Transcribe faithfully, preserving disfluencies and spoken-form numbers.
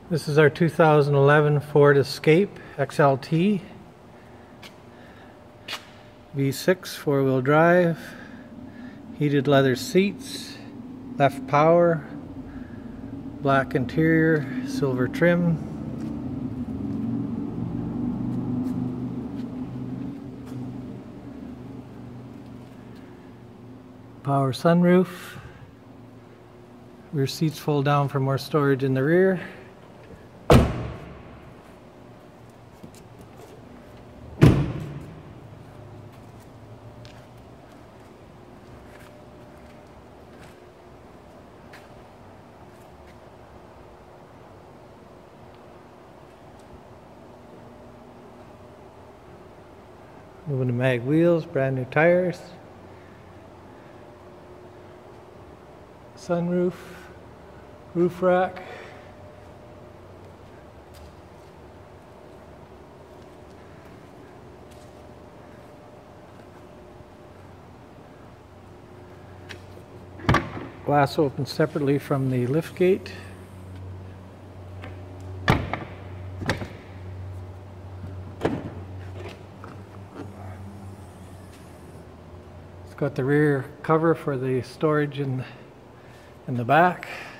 This is our two thousand eleven Ford Escape X L T V six four-wheel drive, heated leather seats, left power, black interior, silver trim. Power sunroof. Rear seats fold down for more storage in the rear. Moving to mag wheels, brand new tires, sunroof, roof rack, glass opens separately from the lift gate. Got the rear cover for the storage in, in the back.